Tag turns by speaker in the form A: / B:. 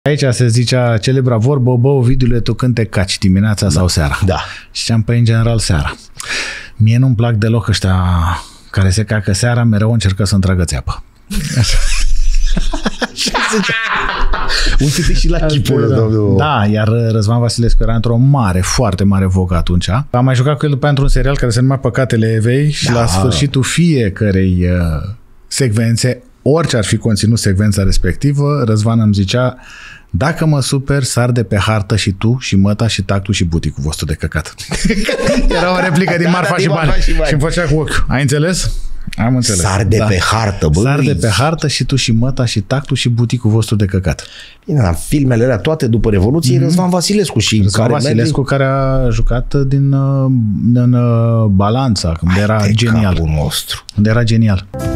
A: Aici se zicea celebra vorbă, bă, Ovidiule, tu când te caci, dimineața sau seara?
B: Da.
A: Și ziceam, păi, în general, seara. Mie nu-mi plac deloc ăștia care se cacă seara, mereu încercă să-mi tragă țeapă.
B: Uite-te și la chipul ăla.
A: Da, iar Răzvan Vasilescu era într-o foarte mare vogă atunci. Am mai jucat cu el după într-un serial care se numea Păcatele Evei și la sfârșitul fiecărei secvențe, orice ar fi conținut secvența respectivă, Răzvan îmi zicea: dacă mă super, sar de pe hartă și tu, și măta, și tactul, și buticul vostru de căcat. Era o replică din Marfa și Bani. Și îmi făcea cu ochiul. Ai înțeles? Am înțeles.
B: Sar de pe hartă, băi.
A: Sar de pe hartă și tu, și măta, și tactul, și buticul vostru de căcat.
B: Bine, dar filmele alea toate după Revoluție, Răzvan Vasilescu și
A: Răzvan Vasilescu care a jucat din Balanța, când era genial.
B: Nostru.
A: Când era genial.